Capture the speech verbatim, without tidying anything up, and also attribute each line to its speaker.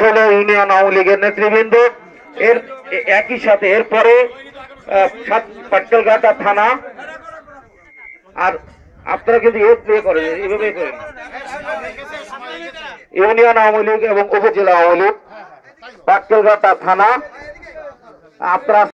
Speaker 1: হলো ইউনিয়ন আওয়ামী লীগের নেতৃবৃন্দ। এর একই সাথে এরপরে পাটকেলঘাটা থানা, আর আপনারা কিন্তু এ করেন এভাবে করেন ইউনিয়ন আওয়ামী লীগ এবং উপজেলা আওয়ামী লীগ পাটকেলঘাটা থানা। আপনারা